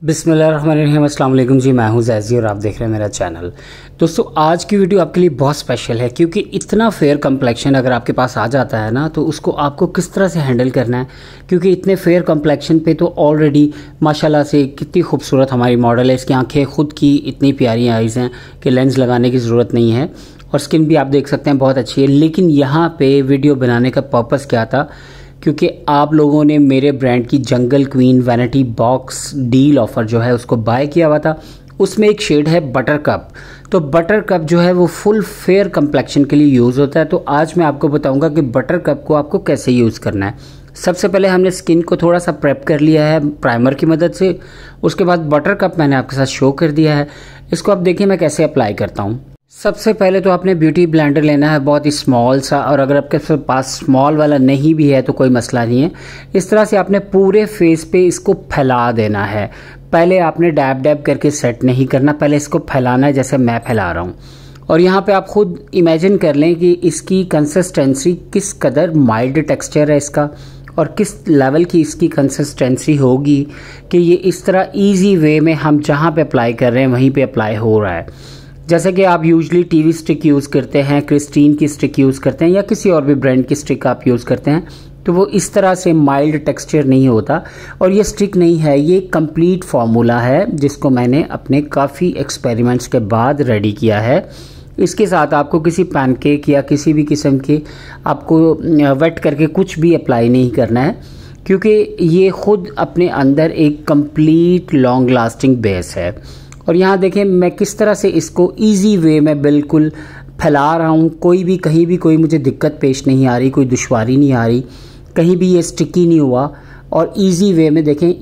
बिस्मिल्लाहिर्रहमानिर्रहीम। अस्सलाम वालेकुम जी, मैं हूं जैज़ी और आप देख रहे हैं मेरा चैनल। दोस्तों, आज की वीडियो आपके लिए बहुत स्पेशल है क्योंकि इतना फेयर कम्प्लेक्शन अगर आपके पास आ जाता है ना तो उसको आपको किस तरह से हैंडल करना है। क्योंकि इतने फेयर कम्प्लेक्शन पे तो ऑलरेडी माशाल्लाह से कितनी खूबसूरत हमारी मॉडल है। इसकी आंखें खुद की इतनी प्यारी आइज़ हैं कि लेंस लगाने की ज़रूरत नहीं है और स्किन भी आप देख सकते हैं बहुत अच्छी है। लेकिन यहाँ पर वीडियो बनाने का पर्पज़ क्या था, क्योंकि आप लोगों ने मेरे ब्रांड की Jungle Queen vanity box deal offer जो है उसको बाय किया हुआ था। उसमें एक शेड है बटर कप। तो बटर कप जो है वो फुल फेयर कम्प्लेक्शन के लिए यूज़ होता है। तो आज मैं आपको बताऊंगा कि बटर कप को आपको कैसे यूज़ करना है। सबसे पहले हमने स्किन को थोड़ा सा प्रेप कर लिया है प्राइमर की मदद से। उसके बाद बटर कप मैंने आपके साथ शो कर दिया है। इसको आप देखिए मैं कैसे अप्लाई करता हूँ। सबसे पहले तो आपने ब्यूटी ब्लेंडर लेना है, बहुत ही स्मॉल सा, और अगर आपके पास स्मॉल वाला नहीं भी है तो कोई मसला नहीं है। इस तरह से आपने पूरे फेस पे इसको फैला देना है। पहले आपने डैब डैब करके सेट नहीं करना, पहले इसको फैलाना है जैसे मैं फैला रहा हूँ। और यहाँ पे आप खुद इमेजिन कर लें कि इसकी कंसिस्टेंसी किस कदर माइल्ड टेक्सचर है इसका और किस लेवल की इसकी कंसिस्टेंसी होगी कि ये इस तरह ईजी वे में हम जहाँ पे अप्लाई कर रहे हैं वहीं पे अप्लाई हो रहा है। जैसे कि आप यूजली टीवी स्टिक यूज़ करते हैं, क्रिस्टीन की स्टिक यूज़ करते हैं या किसी और भी ब्रांड की स्टिक आप यूज़ करते हैं, तो वो इस तरह से माइल्ड टेक्सचर नहीं होता। और ये स्टिक नहीं है, ये कंप्लीट फार्मूला है जिसको मैंने अपने काफ़ी एक्सपेरिमेंट्स के बाद रेडी किया है। इसके साथ आपको किसी पैनकेक या किसी भी किस्म के आपको वेट करके कुछ भी अप्लाई नहीं करना है, क्योंकि ये खुद अपने अंदर एक कंप्लीट लॉन्ग लास्टिंग बेस है। और यहाँ देखें मैं किस तरह से इसको इजी वे में बिल्कुल फैला रहा हूँ। कोई भी कहीं भी कोई मुझे दिक्कत पेश नहीं आ रही, कोई दुश्वारी नहीं आ रही, कहीं भी ये स्टिकी नहीं हुआ और इजी वे में देखें,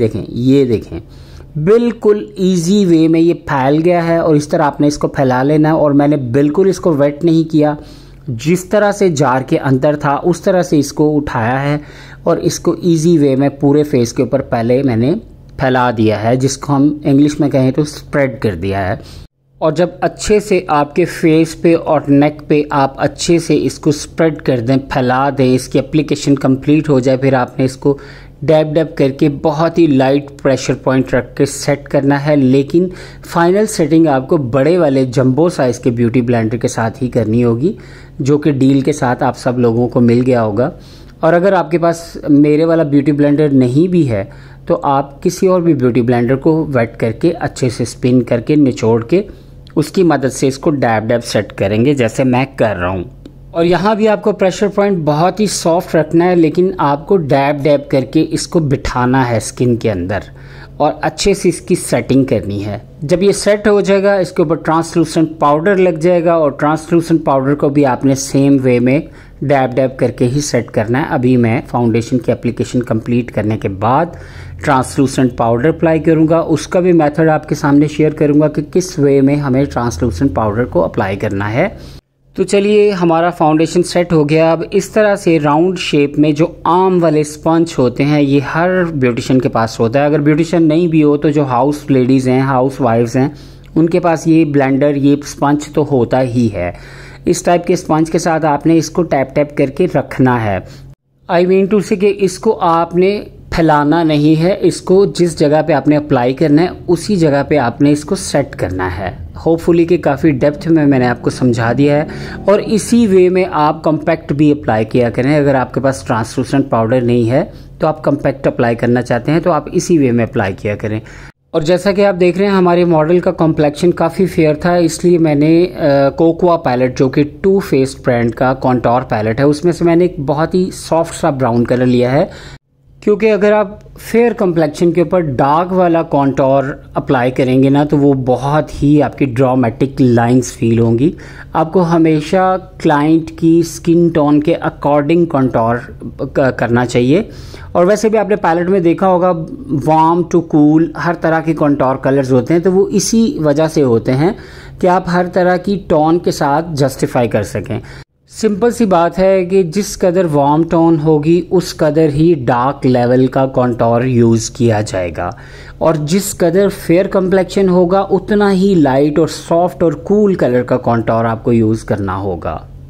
ये देखें बिल्कुल इजी वे में ये फैल गया है। और इस तरह आपने इसको फैला लेना है। और मैंने बिल्कुल इसको वेट नहीं किया, जिस तरह से जार के अंदर था उस तरह से इसको उठाया है और इसको ईजी वे में पूरे फेस के ऊपर पहले मैंने फैला दिया है, जिसको हम इंग्लिश में कहें तो स्प्रेड कर दिया है। और जब अच्छे से आपके फेस पे और नेक पे आप अच्छे से इसको स्प्रेड कर दें, फैला दें, इसकी एप्लीकेशन कंप्लीट हो जाए, फिर आपने इसको डैब डैब करके बहुत ही लाइट प्रेशर पॉइंट रख के सेट करना है। लेकिन फाइनल सेटिंग आपको बड़े वाले जंबो साइज़ के ब्यूटी ब्लेंडर के साथ ही करनी होगी, जो कि डील के साथ आप सब लोगों को मिल गया होगा। और अगर आपके पास मेरे वाला ब्यूटी ब्लेंडर नहीं भी है तो आप किसी और भी ब्यूटी ब्लेंडर को वेट करके अच्छे से स्पिन करके निचोड़ के उसकी मदद से इसको डैब डैब सेट करेंगे जैसे मैं कर रहा हूँ। और यहाँ भी आपको प्रेशर पॉइंट बहुत ही सॉफ्ट रखना है, लेकिन आपको डैब डैब करके इसको बिठाना है स्किन के अंदर और अच्छे से इसकी सेटिंग करनी है। जब ये सेट हो जाएगा इसके ऊपर ट्रांसलूसेंट पाउडर लग जाएगा और ट्रांसलूसेंट पाउडर को भी आपने सेम वे में डैब डैब करके ही सेट करना है। अभी मैं फाउंडेशन की एप्लीकेशन कंप्लीट करने के बाद ट्रांसलूसेंट पाउडर अप्लाई करूंगा। उसका भी मेथड आपके सामने शेयर करूंगा कि किस वे में हमें ट्रांसलूसेंट पाउडर को अप्लाई करना है। तो चलिए, हमारा फाउंडेशन सेट हो गया। अब इस तरह से राउंड शेप में जो आम वाले स्पंज होते हैं ये हर ब्यूटिशियन के पास होता है। अगर ब्यूटिशियन नहीं भी हो तो जो हाउस लेडीज़ हैं, हाउस वाइफ्स हैं, उनके पास ये ब्लेंडर, ये स्पंज तो होता ही है। इस टाइप के स्पंज के साथ आपने इसको टैप टैप करके रखना है। आई मीन टू से कि इसको आपने फैलाना नहीं है, इसको जिस जगह पे आपने अप्लाई करना है उसी जगह पे आपने इसको सेट करना है। होपफुली कि काफ़ी डेप्थ में मैंने आपको समझा दिया है। और इसी वे में आप कॉम्पैक्ट भी अप्लाई किया करें। अगर आपके पास ट्रांसलूसेंट पाउडर नहीं है तो आप कॉम्पैक्ट अप्लाई करना चाहते हैं तो आप इसी वे में अप्लाई किया करें। और जैसा कि आप देख रहे हैं हमारे मॉडल का कॉम्प्लेक्शन काफ़ी फेयर था, इसलिए मैंने कोकोआ पैलेट, जो कि टू फेस्ड ब्रांड का कॉन्टोर पैलेट है, उसमें से मैंने एक बहुत ही सॉफ्ट सा ब्राउन कलर लिया है। क्योंकि अगर आप फेयर कम्प्लेक्शन के ऊपर डार्क वाला कॉन्टोर अप्लाई करेंगे ना तो वो बहुत ही आपकी ड्रामेटिक लाइंस फील होंगी। आपको हमेशा क्लाइंट की स्किन टोन के अकॉर्डिंग कॉन्टोर करना चाहिए। और वैसे भी आपने पैलेट में देखा होगा वार्म टू कूल हर तरह के कॉन्टोर कलर्स होते हैं, तो वो इसी वजह से होते हैं कि आप हर तरह की टोन के साथ जस्टिफाई कर सकें। सिंपल सी बात है कि जिस कदर वार्म टोन होगी उस कदर ही डार्क लेवल का कॉन्टोर यूज़ किया जाएगा, और जिस कदर फेयर कम्प्लेक्शन होगा उतना ही लाइट और सॉफ्ट और कूल कलर का कॉन्टोर आपको यूज़ करना होगा।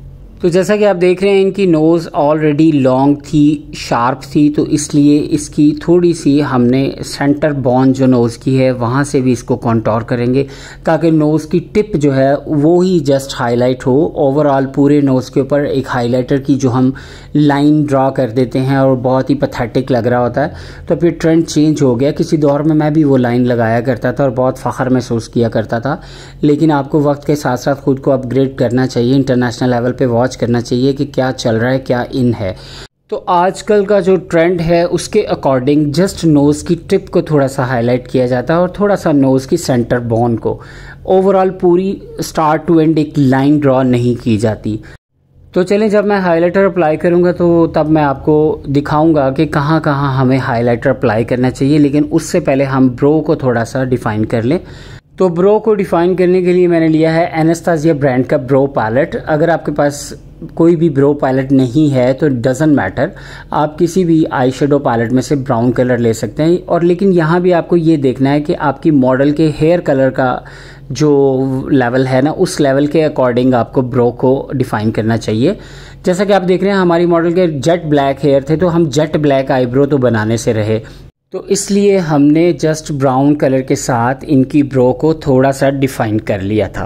तो जैसा कि आप देख रहे हैं इनकी नोज़ ऑलरेडी लॉन्ग थी, शार्प थी, तो इसलिए इसकी थोड़ी सी हमने सेंटर बोन जो नोज़ की है वहाँ से भी इसको कॉन्टोर करेंगे ताकि नोज़ की टिप जो है वो ही जस्ट हाईलाइट हो। ओवरऑल पूरे नोज़ के ऊपर एक हाइलाइटर की जो हम लाइन ड्रा कर देते हैं और बहुत ही पैथेटिक लग रहा होता है, तो फिर ट्रेंड चेंज हो गया। किसी दौर में मैं भी वो लाइन लगाया करता था और बहुत फ़ख्र महसूस किया करता था, लेकिन आपको वक्त के साथ साथ खुद को अपग्रेड करना चाहिए, इंटरनेशनल लेवल पे वॉच करना चाहिए कि क्या चल रहा है, क्या इन है। तो आजकल का जो ट्रेंड है उसके अकॉर्डिंग जस्ट नोज़ की टिप को थोड़ा सा हाईलाइट किया जाता है और थोड़ा सा नोज़ की सेंटर बोन को। ओवरऑल पूरी स्टार्ट टू एंड एक लाइन ड्रॉ नहीं की जाती। तो चलें, जब मैं हाइलाइटर अप्लाई करूंगा तो तब मैं आपको दिखाऊंगा कि कहाँ कहाँ हमें हाइलाइटर अप्लाई करना चाहिए, लेकिन उससे पहले हम ब्रो को थोड़ा सा डिफ़ाइन कर लें। तो ब्रो को डिफ़ाइन करने के लिए मैंने लिया है एनास्तासिया ब्रांड का ब्रो पैलेट। अगर आपके पास कोई भी ब्रो पैलेट नहीं है तो डजंट मैटर, आप किसी भी आई शेडो पैलेट में से ब्राउन कलर ले सकते हैं। और लेकिन यहाँ भी आपको ये देखना है कि आपकी मॉडल के हेयर कलर का जो लेवल है ना, उस लेवल के अकॉर्डिंग आपको ब्रो को डिफ़ाइन करना चाहिए। जैसा कि आप देख रहे हैं हमारी मॉडल के जेट ब्लैक हेयर थे, तो हम जेट ब्लैक आईब्रो तो बनाने से रहे, तो इसलिए हमने जस्ट ब्राउन कलर के साथ इनकी ब्रो को थोड़ा सा डिफ़ाइन कर लिया था।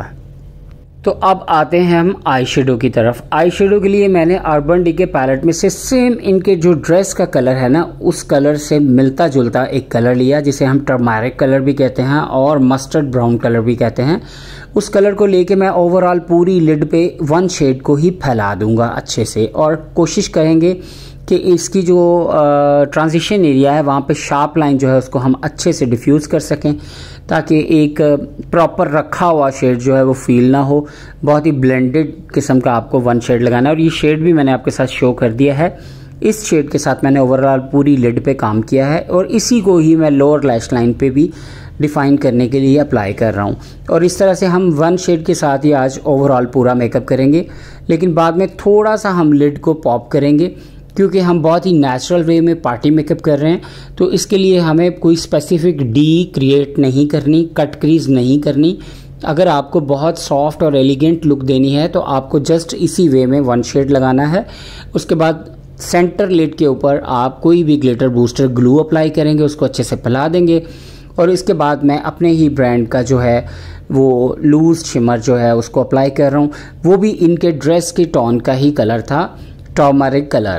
तो अब आते हैं हम आई शेडो की तरफ। आई शेडो के लिए मैंने अर्बन डिके पैलेट में से सेम इनके जो ड्रेस का कलर है ना, उस कलर से मिलता जुलता एक कलर लिया, जिसे हम टर्मरिक कलर भी कहते हैं और मस्टर्ड ब्राउन कलर भी कहते हैं। उस कलर को लेके मैं ओवरऑल पूरी लिड पे वन शेड को ही फैला दूंगा अच्छे से, और कोशिश करेंगे कि इसकी जो ट्रांजिशन एरिया है वहाँ पे शार्प लाइन जो है उसको हम अच्छे से डिफ्यूज़ कर सकें, ताकि एक प्रॉपर रखा हुआ शेड जो है वो फील ना हो। बहुत ही ब्लेंडेड किस्म का आपको वन शेड लगाना है, और ये शेड भी मैंने आपके साथ शो कर दिया है। इस शेड के साथ मैंने ओवरऑल पूरी लिड पे काम किया है, और इसी को ही मैं लोअर लैश लाइन पे भी डिफ़ाइन करने के लिए अप्लाई कर रहा हूँ। और इस तरह से हम वन शेड के साथ ही आज ओवरऑल पूरा मेकअप करेंगे, लेकिन बाद में थोड़ा सा हम लिड को पॉप करेंगे, क्योंकि हम बहुत ही नेचुरल वे में पार्टी मेकअप कर रहे हैं। तो इसके लिए हमें कोई स्पेसिफिक डी क्रिएट नहीं करनी, कट क्रीज नहीं करनी। अगर आपको बहुत सॉफ्ट और एलिगेंट लुक देनी है तो आपको जस्ट इसी वे में वन शेड लगाना है। उसके बाद सेंटर लिड के ऊपर आप कोई भी ग्लिटर बूस्टर ग्लू अप्लाई करेंगे, उसको अच्छे से फैला देंगे। और इसके बाद मैं अपने ही ब्रांड का जो है वो लूज शिमर जो है उसको अप्लाई कर रहा हूँ। वो भी इनके ड्रेस की टोन का ही कलर था, टर्मरिक कलर।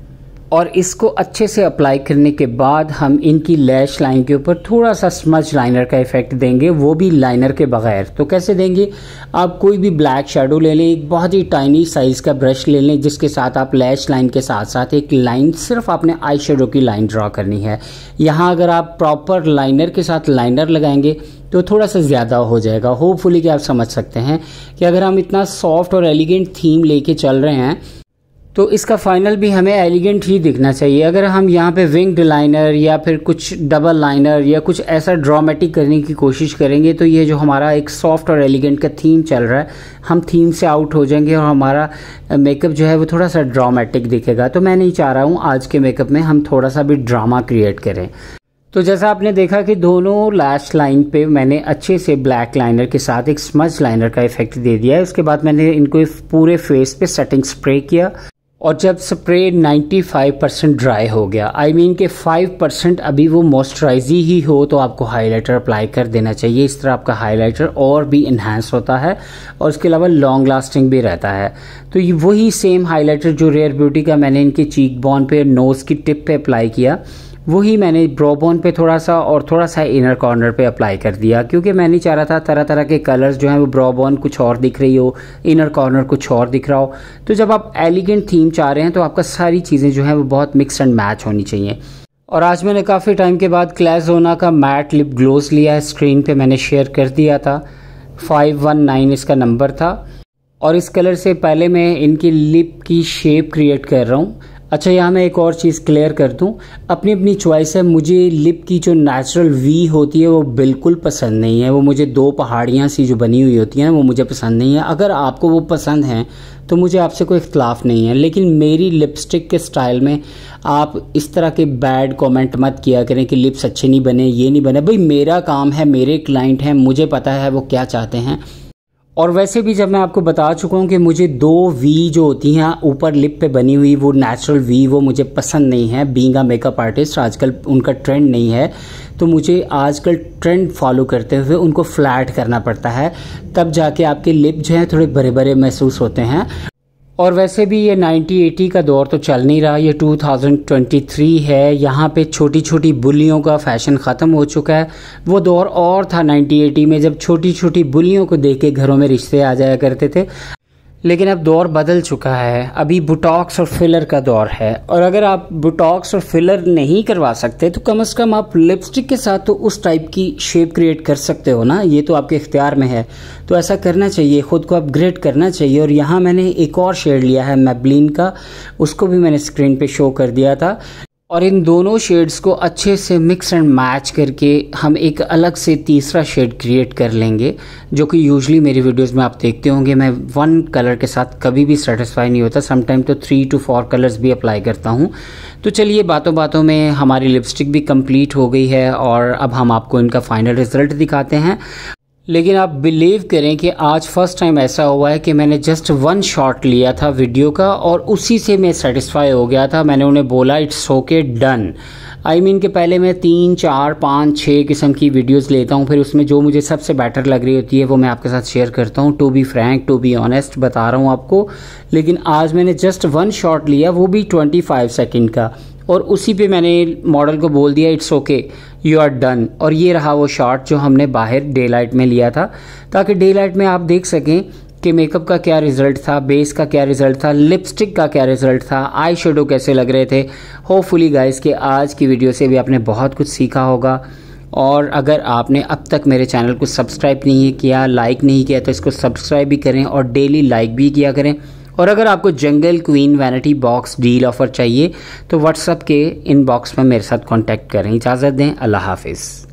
और इसको अच्छे से अप्लाई करने के बाद हम इनकी लैश लाइन के ऊपर थोड़ा सा स्मज लाइनर का इफेक्ट देंगे, वो भी लाइनर के बगैर। तो कैसे देंगे, आप कोई भी ब्लैक शेडो ले लें, एक बहुत ही टाइनी साइज़ का ब्रश ले लें, जिसके साथ आप लैश लाइन के साथ साथ एक लाइन, सिर्फ आपने आई शेडो की लाइन ड्रॉ करनी है। यहाँ अगर आप प्रॉपर लाइनर के साथ लाइनर लगाएंगे तो थोड़ा सा ज़्यादा हो जाएगा। होपफुली कि आप समझ सकते हैं कि अगर हम इतना सॉफ्ट और एलिगेंट थीम लेके चल रहे हैं तो इसका फाइनल भी हमें एलिगेंट ही दिखना चाहिए। अगर हम यहाँ पे विंग्ड लाइनर या फिर कुछ डबल लाइनर या कुछ ऐसा ड्रामेटिक करने की कोशिश करेंगे तो ये जो हमारा एक सॉफ्ट और एलिगेंट का थीम चल रहा है, हम थीम से आउट हो जाएंगे और हमारा मेकअप जो है वो थोड़ा सा ड्रामेटिक दिखेगा। तो मैं नहीं चाह रहा हूँ आज के मेकअप में हम थोड़ा सा भी ड्रामा क्रिएट करें। तो जैसा आपने देखा कि दोनों लैश लाइन पे मैंने अच्छे से ब्लैक लाइनर के साथ एक स्मज लाइनर का इफेक्ट दे दिया है। उसके बाद मैंने इनको पूरे फेस पे सेटिंग स्प्रे किया, और जब स्प्रे 95% ड्राई हो गया, आई मीन कि 5% अभी वो मॉइस्चराइज ही हो, तो आपको हाइलाइटर अप्लाई कर देना चाहिए। इस तरह आपका हाइलाइटर और भी इन्हांस होता है और उसके अलावा लॉन्ग लास्टिंग भी रहता है। तो ये वही सेम हाइलाइटर जो रेयर ब्यूटी का मैंने इनके चीक बोन पे, नोज़ की टिप पे अप्लाई किया, वही मैंने ब्रो बोन पे थोड़ा सा और थोड़ा सा इनर कॉर्नर पे अप्लाई कर दिया, क्योंकि मैं नहीं चाह रहा था तरह तरह के कलर्स जो हैं वो ब्रो बोन कुछ और दिख रही हो, इनर कॉर्नर कुछ और दिख रहा हो। तो जब आप एलिगेंट थीम चाह रहे हैं तो आपका सारी चीज़ें जो हैं वो बहुत मिक्स एंड मैच होनी चाहिए। और आज मैंने काफ़ी टाइम के बाद क्लासोना का मैट लिप ग्लोस लिया है, स्क्रीन पर मैंने शेयर कर दिया था, 519 इसका नंबर था। और इस कलर से पहले मैं इनकी लिप की शेप क्रिएट कर रहा हूँ। अच्छा, यहाँ मैं एक और चीज़ क्लियर कर दूँ, अपनी अपनी चॉइस है। मुझे लिप की जो नेचुरल वी होती है वो बिल्कुल पसंद नहीं है। वो मुझे दो पहाड़ियाँ सी जो बनी हुई होती हैं वो मुझे पसंद नहीं है। अगर आपको वो पसंद हैं तो मुझे आपसे कोई इख्तलाफ नहीं है, लेकिन मेरी लिपस्टिक के स्टाइल में आप इस तरह के बैड कमेंट मत किया करें कि लिप्स अच्छे नहीं बने, ये नहीं बने। भाई मेरा काम है, मेरे क्लाइंट हैं, मुझे पता है वो क्या चाहते हैं। और वैसे भी जब मैं आपको बता चुका हूँ कि मुझे 2 वी जो होती हैं ऊपर लिप पे बनी हुई, वो नेचुरल वी वो मुझे पसंद नहीं है। बीइंग अ मेकअप आर्टिस्ट आजकल उनका ट्रेंड नहीं है, तो मुझे आजकल ट्रेंड फॉलो करते हुए उनको फ्लैट करना पड़ता है, तब जाके आपके लिप जो हैं थोड़े बड़े बड़े महसूस होते हैं। और वैसे भी ये 90-80 का दौर तो चल नहीं रहा, ये 2023 है। यहाँ पे छोटी छोटी बुल्लियों का फैशन ख़त्म हो चुका है। वो दौर और था 90-80 में, जब छोटी छोटी बुल्लियों को देख के घरों में रिश्ते आ जाया करते थे। लेकिन अब दौर बदल चुका है, अभी बुटॉक्स और फिलर का दौर है। और अगर आप बुटॉक्स और फिलर नहीं करवा सकते तो कम से कम आप लिपस्टिक के साथ तो उस टाइप की शेप क्रिएट कर सकते हो ना, ये तो आपके इख्तियार में है। तो ऐसा करना चाहिए, ख़ुद को अपग्रेड करना चाहिए। और यहाँ मैंने एक और शेड लिया है मैबलिन का, उसको भी मैंने स्क्रीन पे शो कर दिया था। और इन दोनों शेड्स को अच्छे से मिक्स एंड मैच करके हम एक अलग से तीसरा शेड क्रिएट कर लेंगे, जो कि यूजुअली मेरी वीडियोस में आप देखते होंगे मैं 1 कलर के साथ कभी भी सेटिस्फाई नहीं होता, समटाइम तो 3 to 4 कलर्स भी अप्लाई करता हूँ। तो चलिए, बातों बातों में हमारी लिपस्टिक भी कंप्लीट हो गई है और अब हम आपको इनका फाइनल रिजल्ट दिखाते हैं। लेकिन आप बिलीव करें कि आज फर्स्ट टाइम ऐसा हुआ है कि मैंने जस्ट 1 शॉट लिया था वीडियो का और उसी से मैं सेटिस्फाई हो गया था। मैंने उन्हें बोला it's okay, done. I mean कि पहले मैं 3, 4, 5, 6 किस्म की वीडियोस लेता हूँ, फिर उसमें जो मुझे सबसे बेटर लग रही होती है वो मैं आपके साथ शेयर करता हूँ। To be frank, to be honest बता रहा हूँ आपको। लेकिन आज मैंने जस्ट 1 शॉट लिया, वो भी 25 सेकेंड का, और उसी पे मैंने मॉडल को बोल दिया it's okay, you are done. और ये रहा वो शॉट जो हमने बाहर डे लाइट में लिया था, ताकि डे लाइट में आप देख सकें कि मेकअप का क्या रिज़ल्ट था, बेस का क्या रिज़ल्ट था, लिपस्टिक का क्या रिज़ल्ट था, आई शेडो कैसे लग रहे थे। होपफुली गाइस कि आज की वीडियो से भी आपने बहुत कुछ सीखा होगा। और अगर आपने अब तक मेरे चैनल को सब्सक्राइब नहीं किया, लाइक नहीं किया, तो इसको सब्सक्राइब भी करें और डेली लाइक भी किया करें। और अगर आपको Jungle Queen vanity box deal offer चाहिए तो व्हाट्सएप के इनबॉक्स में मेरे साथ कांटेक्ट करें। इजाज़त दें, अल्लाह हाफिज़।